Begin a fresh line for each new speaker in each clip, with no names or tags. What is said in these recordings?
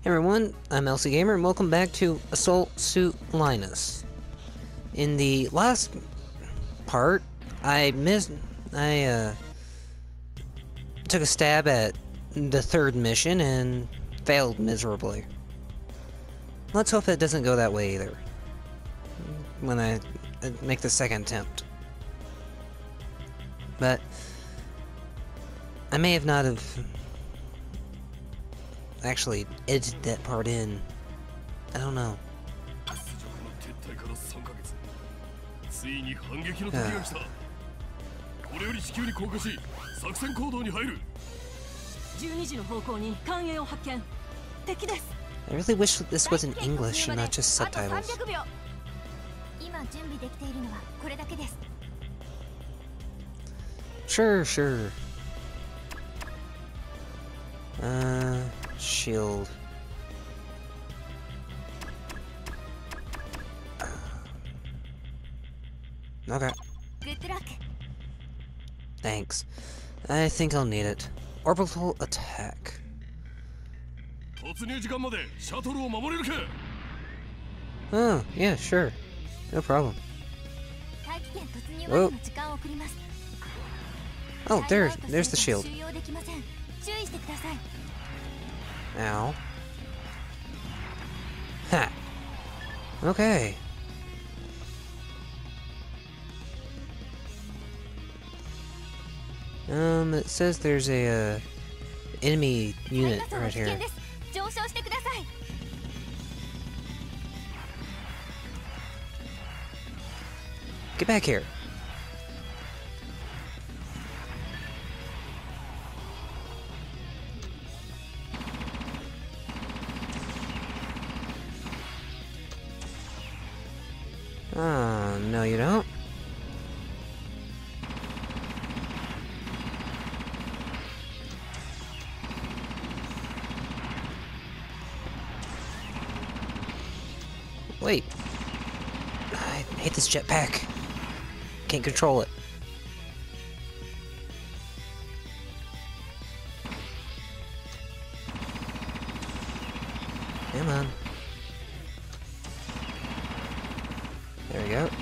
Hey everyone, I'm Elsie Gamer, and welcome back to Assault Suit Linus. In the last part, I took a stab at the third mission and failed miserably. Let's hope it doesn't go that way either when I make the second attempt. But I may have not have actually edited that part in. I don't know. I really wish this was in English and not just subtitles. Sure. Shield. Okay.
Good luck.
Thanks. I think I'll need it. Orbital attack. Oh, yeah, sure. No problem. Whoa. Oh, there's the shield. Ow. Ha! Okay. It says there's a enemy unit right here. Get back here. Oh, no you don't. Wait. I hate this jetpack. Can't control it. Come on. There we go.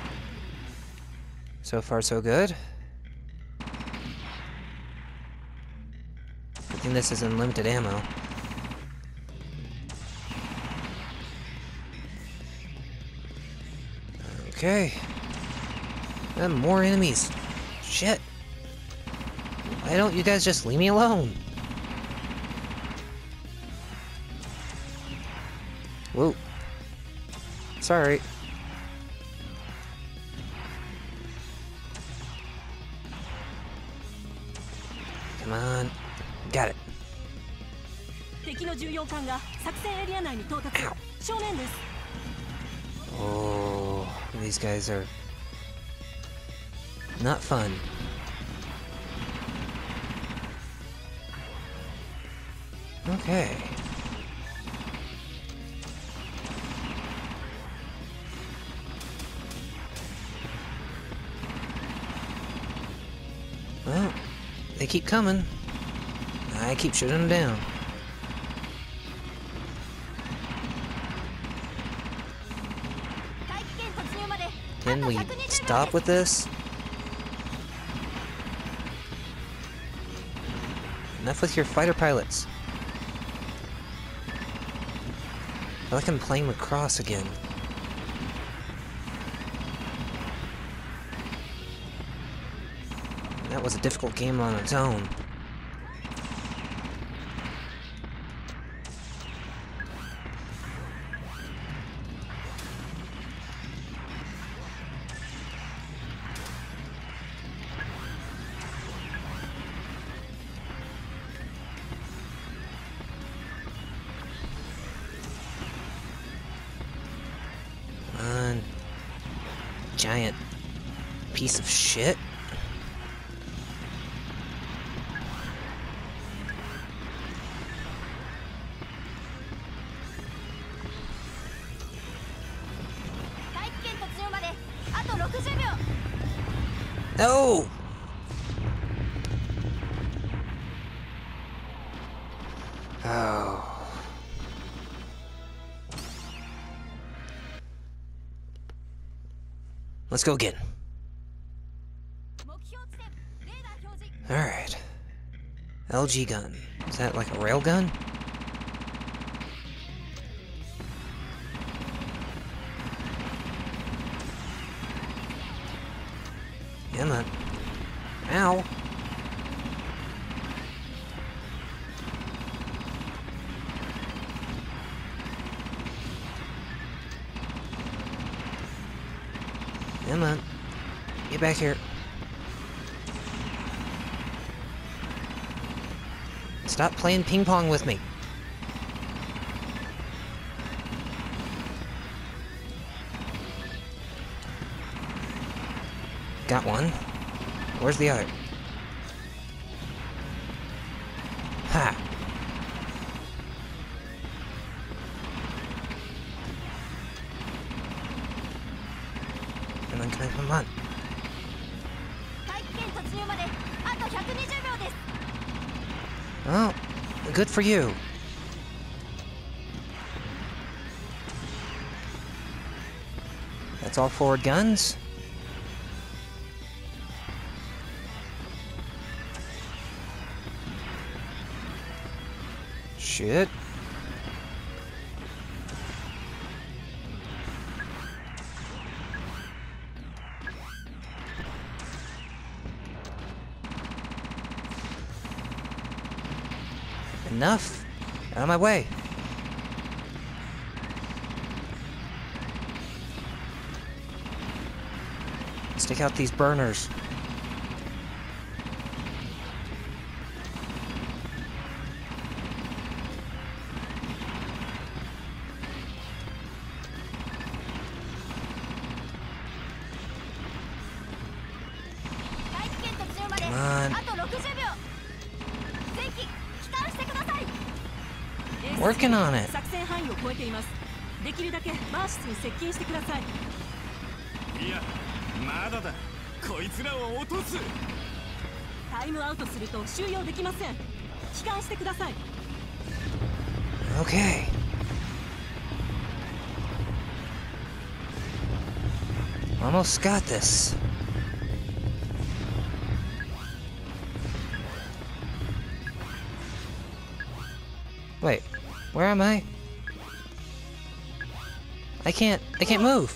So far, so good. I think this is unlimited ammo. Okay. And more enemies. Shit. Why don't you guys just leave me alone? Whoa. Sorry. Come on. Got it. Oh, these guys are not fun. Okay. Well, they keep coming. I keep shooting them down. Can we stop with this? Enough with your fighter pilots. I feel like I'm playing lacrosse again. That was a difficult game on its own. Giant piece of shit. No! Oh. Let's go again. Alright. LG gun. Is that like a rail gun? Come on. Ow. Come on. Get back here. Stop playing ping pong with me. Got one. Where's the other? Ha! Come on. Oh, good for you. That's all forward guns. Shit. Enough. Out of my way. Let's take out these burners. Come on. Working on it. Okay. Almost got this. Wait, where am I? I can't move.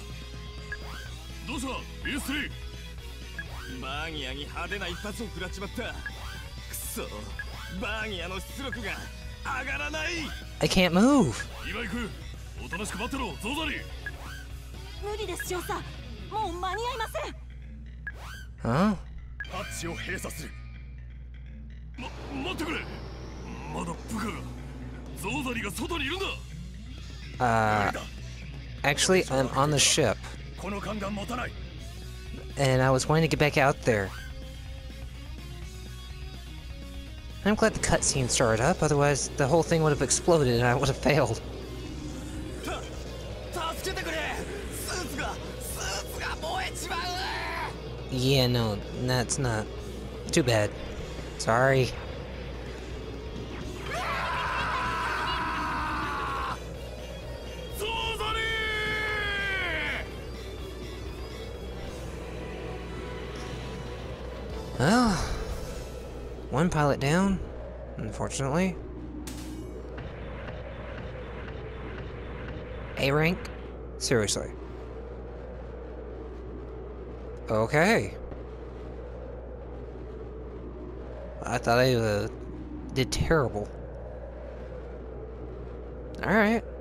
I can't move. Huh? Actually, I'm on the ship. And I was wanting to get back out there. I'm glad the cutscene started up, otherwise the whole thing would have exploded and I would have failed. Yeah, no, that's not. Too bad. Sorry. Well, one pilot down, unfortunately. A rank? Seriously. Okay. I thought I did terrible. Alright.